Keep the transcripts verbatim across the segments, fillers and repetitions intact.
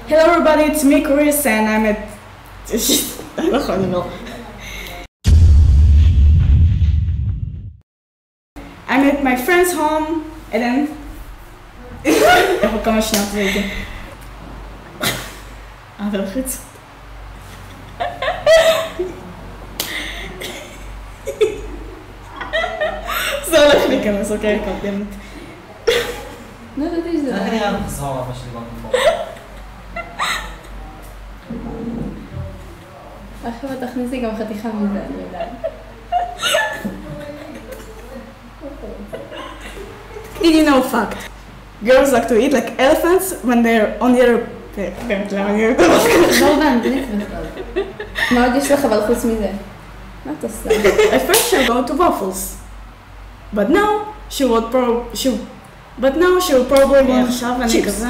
Hello everybody, it's me Chris and I'm at... I don't know. I'm at my friend's home and then... איך כמה שניות זה איתי. אה, ולחיץ. זה הולך להיכנס, אוקיי? קרדיאנט. לא ידעתי שזה... איך נראה לחזור אבא שלי בקופור? עכשיו תכניסי גם חתיכה מזה, אני יודעת. Did you know fact? Girls like to eat like elephants when they're on the other... באמת, למה אני יודעת? לא באנגלית בכלל. מה עוד יש לך אבל חוץ מזה? מה אתה עושה? At first she'll go to waffles. But now she would probably... She... But now she'll probably want עכשיו אני כזה.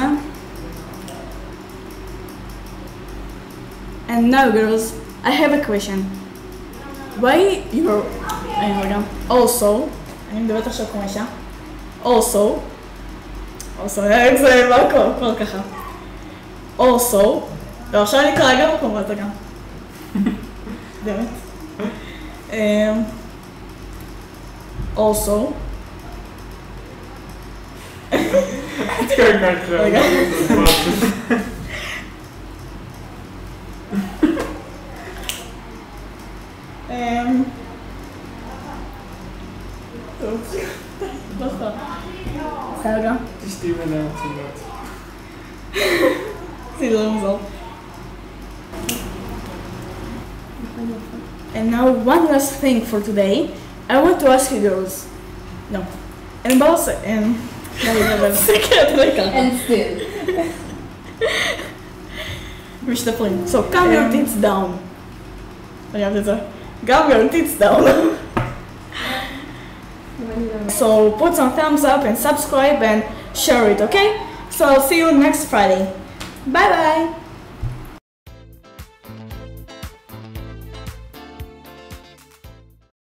And now girls, I have a question. Why you're... אני רגע. Also, אני מדברת עכשיו כמו אישה. Also, also, איך זה, מה הכל, הכל ככה. Also, ועכשיו אני אקרא גם כמו אתה גם. באמת. Also, רגע. רגע. תשתי מלאה תמות. זה לא מוזר. And now one last thing for today. I want to ask you girls. No. And boss and... And still. משתפרים. So calm your tits down. אני אוהבת את זה. calm your tits down. So put some thumbs up and subscribe and share it, okay? So I'll see you next Friday. Bye bye!